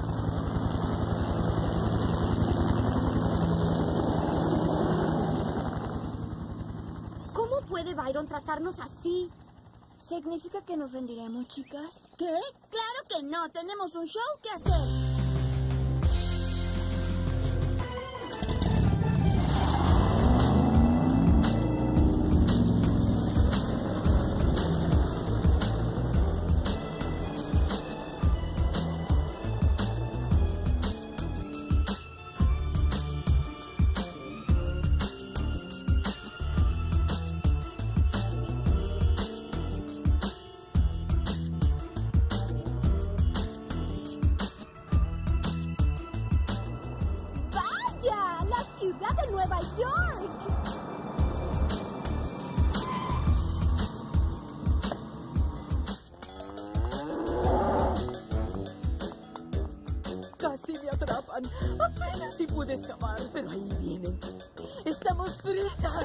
¿Cómo puede Byron tratarnos así? ¿Significa que nos rendiremos, chicas? ¿Qué? Claro que no. Tenemos un show que hacer. ¡De Nueva York! Casi me atrapan. Apenas si pude escapar, pero ahí vienen. ¡Estamos fritas!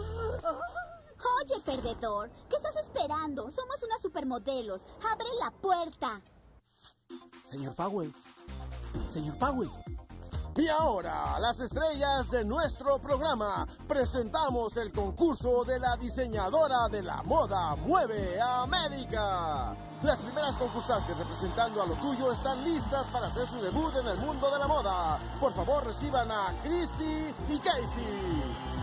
Oye, perdedor, ¿qué estás esperando? Somos unas supermodelos. ¡Abre la puerta! Señor Powell. Señor Powell. Y ahora, las estrellas de nuestro programa. Presentamos el concurso de la diseñadora de la moda Mueve a América. Las primeras concursantes representando a lo tuyo están listas para hacer su debut en el mundo de la moda. Por favor, reciban a Christy y Casey.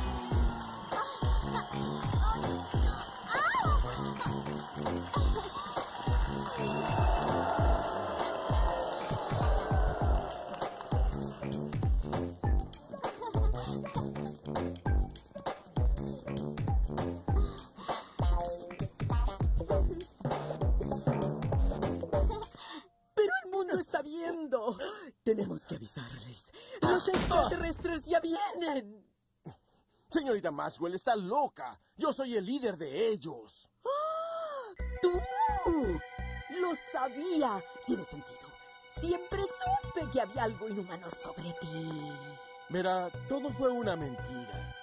Tenemos que avisarles. ¡Los extraterrestres ya vienen! Señorita Maxwell está loca. Yo soy el líder de ellos. ¡Tú! Lo sabía. Tiene sentido. Siempre supe que había algo inhumano sobre ti. Verá, todo fue una mentira.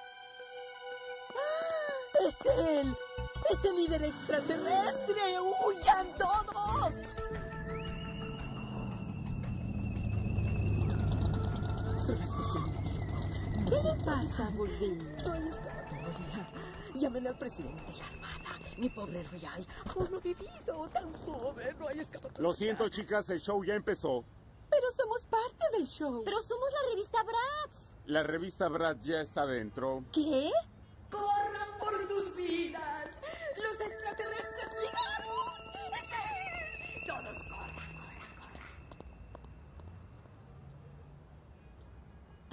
¡Es él! ¡Es el líder extraterrestre! ¡Huyan todos! Solo es cuestión de tiempo. ¿Qué le pasa, Burdine? No hay escapatoria. Llámenle al presidente de la Armada. Mi pobre Royal. Aún no he vivido. Tan joven. No hay escapatoria. Lo siento, chicas. El show ya empezó. Pero somos parte del show. Pero somos la revista Bratz. La revista Bratz ya está dentro. ¿Qué? ¡Corran por sus vidas! ¡Los extraterrestres llegaron! ¡Es él! ¡Todos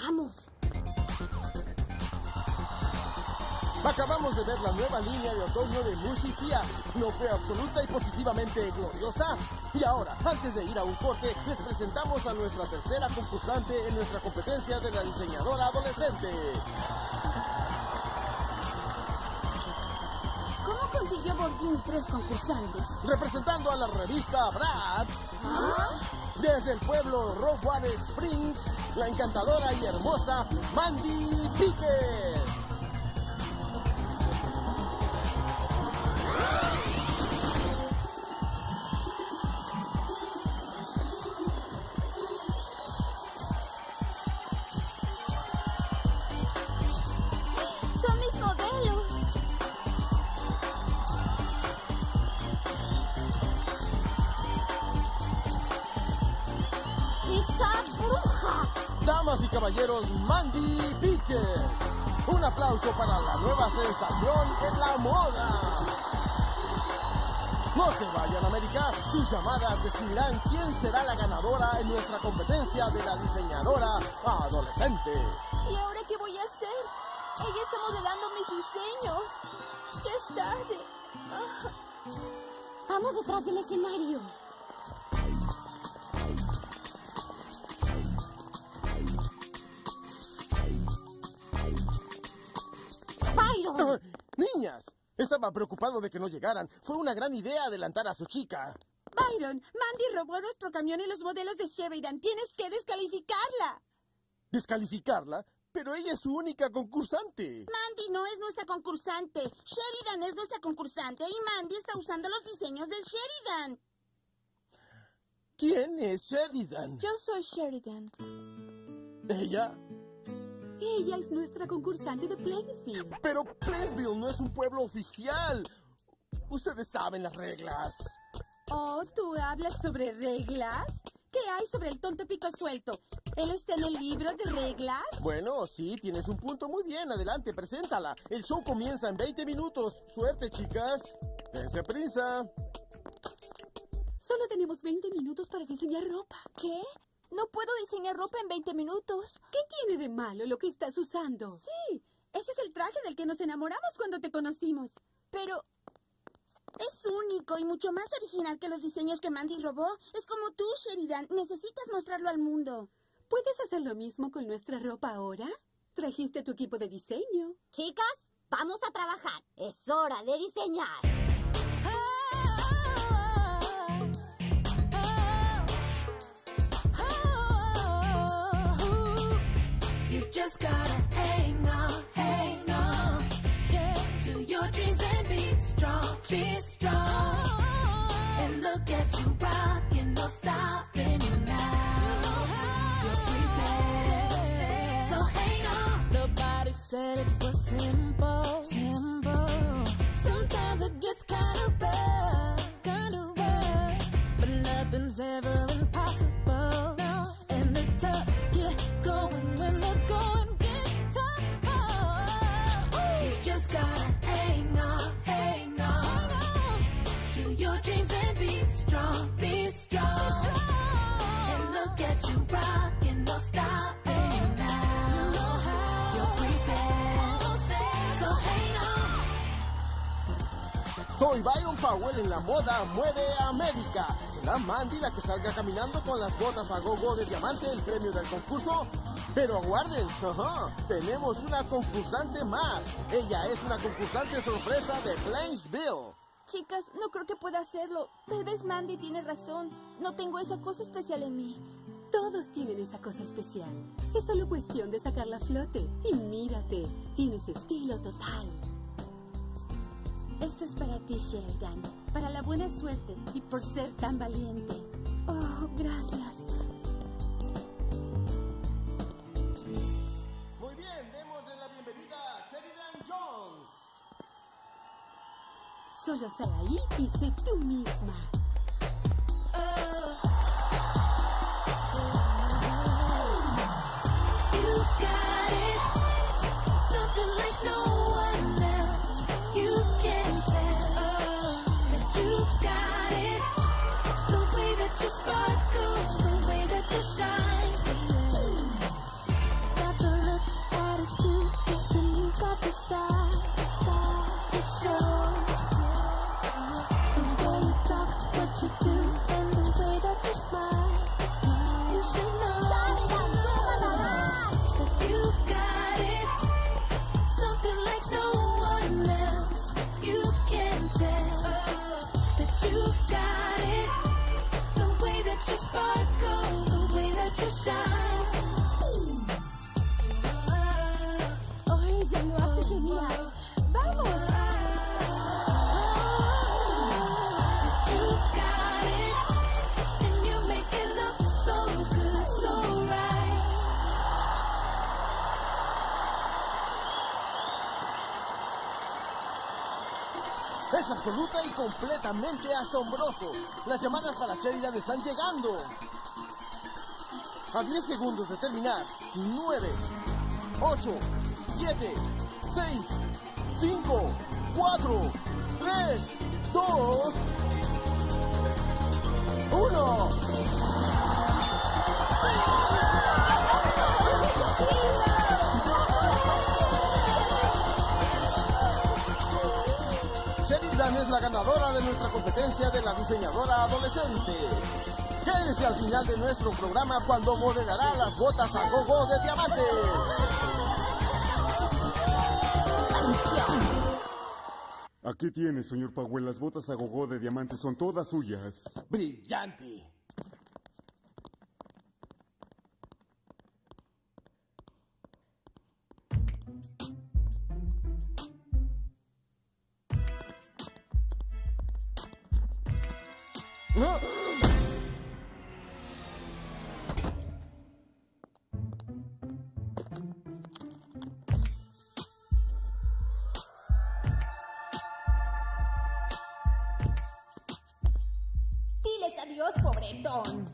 Vamos. Acabamos de ver la nueva línea de otoño de Mushi Fia. ¿No fue absoluta y positivamente gloriosa? Y ahora, antes de ir a un corte, les presentamos a nuestra tercera concursante en nuestra competencia de la diseñadora adolescente. ¿Cómo consiguió Bourdain tres concursantes? Representando a la revista Bratz, ¿ah? Desde el pueblo Rockwater Springs, la encantadora y hermosa Mandy Pickett. Son mis modelos. ¡Esa bruja! Damas y caballeros, Mandy Pickett. Un aplauso para la nueva sensación en la moda. No se vayan, América. Sus llamadas decidirán quién será la ganadora en nuestra competencia de la diseñadora adolescente. ¿Y ahora qué voy a hacer? Ella está modelando mis diseños. Ya es tarde. Ah. Vamos detrás del escenario. ¡Byron! Uh, niñas, estaba preocupado de que no llegaran. Fue una gran idea adelantar a su chica. Byron, Mandy robó nuestro camión y los modelos de Sheridan. Tienes que descalificarla. ¿Descalificarla? Pero ella es su única concursante. Mandy no es nuestra concursante. Sheridan es nuestra concursante y Mandy está usando los diseños de Sheridan. ¿Quién es Sheridan? Yo soy Sheridan. ¿Ella? Ella es nuestra concursante de Plainsville. Pero Plainsville no es un pueblo oficial. Ustedes saben las reglas. Oh, ¿tú hablas sobre reglas? ¿Qué hay sobre el tonto pico suelto? ¿Él está en el libro de reglas? Bueno, sí, tienes un punto. Muy bien, adelante, preséntala. El show comienza en veinte minutos. Suerte, chicas. Dense prisa. Solo tenemos veinte minutos para diseñar ropa. ¿Qué? No puedo diseñar ropa en veinte minutos. ¿Qué tiene de malo lo que estás usando? Sí, ese es el traje del que nos enamoramos cuando te conocimos. Pero es único y mucho más original que los diseños que Mandy robó. Es como tú, Sheridan. Necesitas mostrarlo al mundo. ¿Puedes hacer lo mismo con nuestra ropa ahora? Trajiste tu equipo de diseño. Chicas, vamos a trabajar. Es hora de diseñar. Just gotta hang on, hang on, yeah, to your dreams and be strong, be strong, and look at you rocking, no stopping you now, you're prepared, so hang on. Nobody said it was simple, simple, sometimes it gets kinda rough, kinda rough, but nothing's ever impossible, no, and the tough get going when the going gets tough. Oh, you just gotta hang on, hang on, hang on to your dreams and be strong, be strong, be strong. And look at you rocking, no stopping you now. You know how you're prepared, almost there, so hang on. Soy Byron Powell en la moda Mueve América. ¿Será Mandy la que salga caminando con las botas a gogo de diamante el premio del concurso? Pero aguarden, ajá, tenemos una concursante más. Ella es una concursante sorpresa de Plainsville. chicas, no creo que pueda hacerlo. Tal vez Mandy tiene razón. No tengo esa cosa especial en mí. Todos tienen esa cosa especial. Es solo cuestión de sacarla a flote. Y mírate, tienes estilo total. Esto es para ti, Sheridan. Para la buena suerte y por ser tan valiente. Oh, gracias. Muy bien, démosle la bienvenida a Sheridan Jones. Solo sal ahí y sé tú misma. Sparkle, the way that you shine. Got the es absoluta y completamente asombroso. Las llamadas para Sheridan están llegando. A diez segundos de terminar. nueve, ocho, siete, seis, cinco, cuatro, tres, dos, uno. Sheridan es la ganadora de nuestra competencia de la diseñadora adolescente. Quédense al final de nuestro programa cuando modelará las botas a gogo de diamantes. Aquí tiene, señor Powell. Las botas a gogo de diamantes son todas suyas. Brillante. ¡Ah! Diles adiós, pobretón.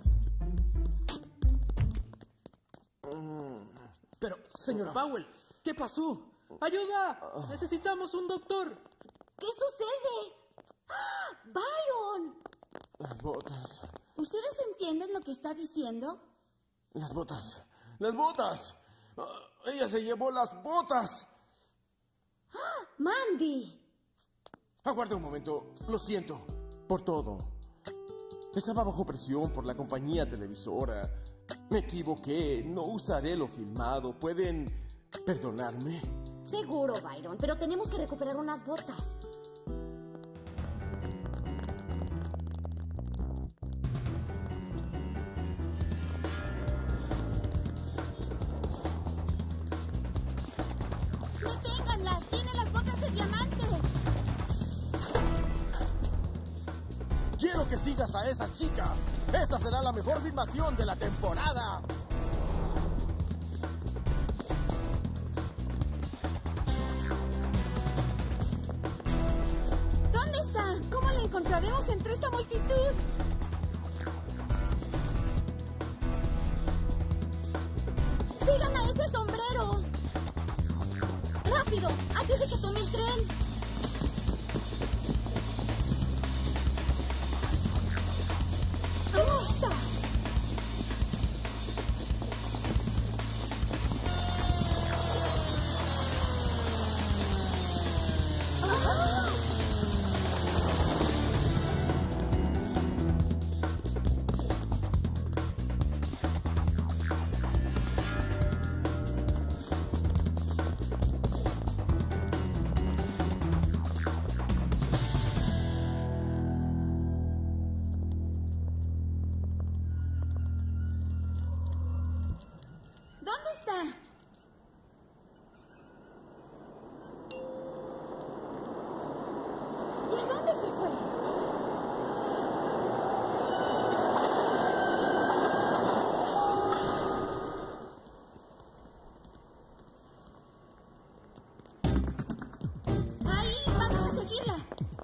Pero, señor Powell, ¿qué pasó? ¡Ayuda! Necesitamos un doctor. ¿Qué sucede? ¡Ah! ¡Byron! Las botas. ¿Ustedes entienden lo que está diciendo? Las botas. ¡Las botas! Ah, ¡ella se llevó las botas! ¡Ah! ¡Mandy! Aguarda un momento. Lo siento por todo. Estaba bajo presión por la compañía televisora. Me equivoqué. No usaré lo filmado. ¿Pueden perdonarme? Seguro, Byron, pero tenemos que recuperar unas botas. ¡Deténganla! ¡Tiene las botas de diamante! Quiero que sigas a esas chicas. Esta será la mejor filmación de la temporada. ¿Dónde está? ¿Cómo la encontraremos entre esta multitud? ¡Sigan a ese sombrero! ¡Rápido! ¡Antes de que tome el tren! ¿Dónde está? ¡Ah! ¿Dónde está? ¿Y a dónde se fue? Ahí, vamos a seguirla.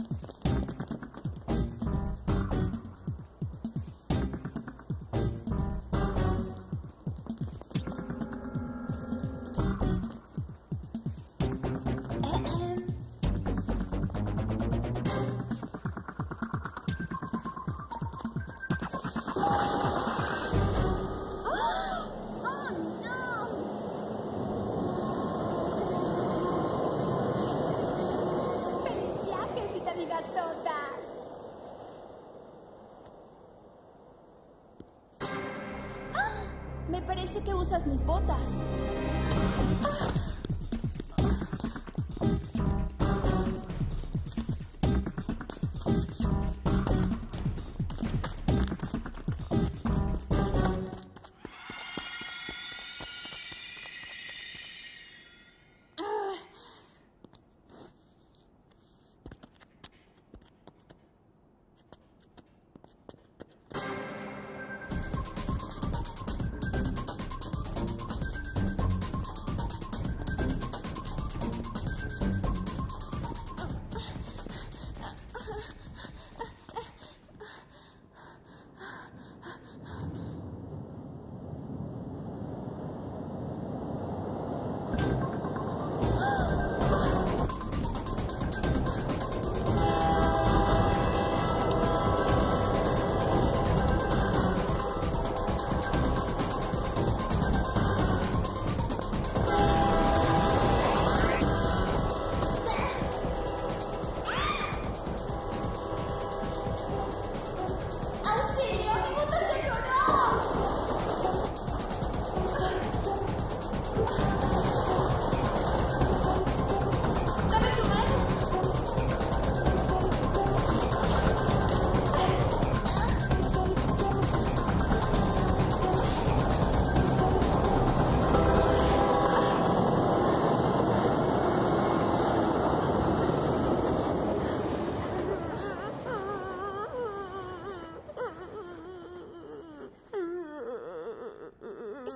¡Feliz viaje, citadinas tontas! ¡Ah! Me parece que usas mis botas.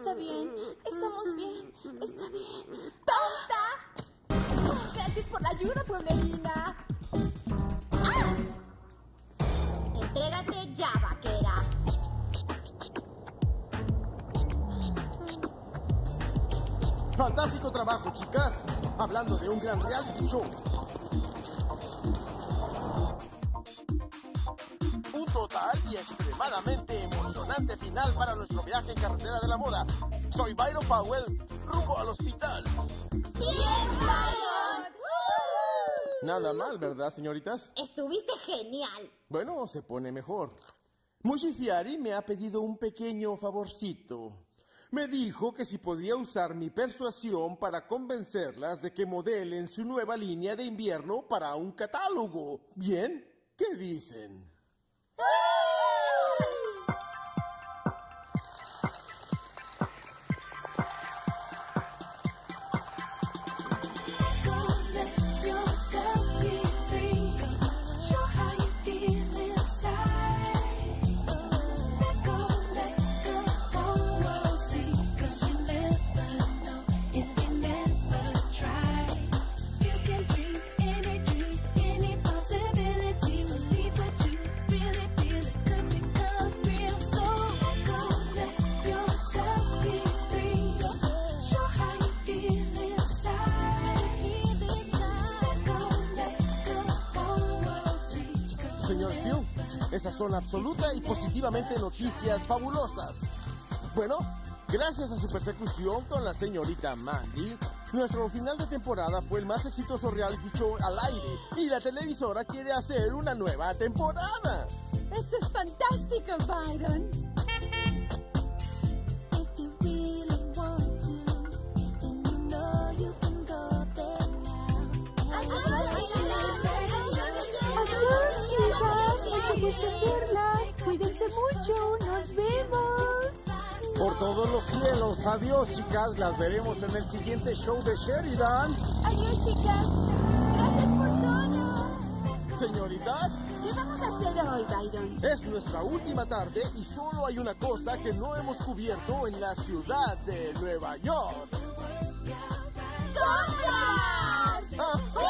Está bien, estamos bien, está bien. ¡Tonta! Oh, gracias por la ayuda, pueblerina. ¡Ah! Entrégate ya, vaquera. Fantástico trabajo, chicas. Hablando de un gran reality show. Un total y extremadamente emocionante final para nuestro viaje en carretera de la moda. Soy Byron Powell, rumbo al hospital. ¡Bien, Byron! Nada mal, ¿verdad, señoritas? Estuviste genial. Bueno, se pone mejor. Mushifiari me ha pedido un pequeño favorcito. Me dijo que si podía usar mi persuasión para convencerlas de que modelen su nueva línea de invierno para un catálogo. ¿Bien? ¿Qué dicen? Señor Steele, esas son absoluta y positivamente noticias fabulosas. Bueno, gracias a su persecución con la señorita Mandy, nuestro final de temporada fue el más exitoso reality show al aire y la televisora quiere hacer una nueva temporada. Eso es fantástico, Byron. Adiós, chicas. Me gusta verlas. Cuídense mucho. Nos vemos. Por todos los cielos, adiós, chicas. Las veremos en el siguiente show de Sheridan. Adiós, chicas. Gracias por todo. Señoritas, ¿Qué vamos a hacer hoy, Byron? es nuestra última tarde y solo hay una cosa que no hemos cubierto en la ciudad de Nueva York. ¡Compras! ¡Ajá!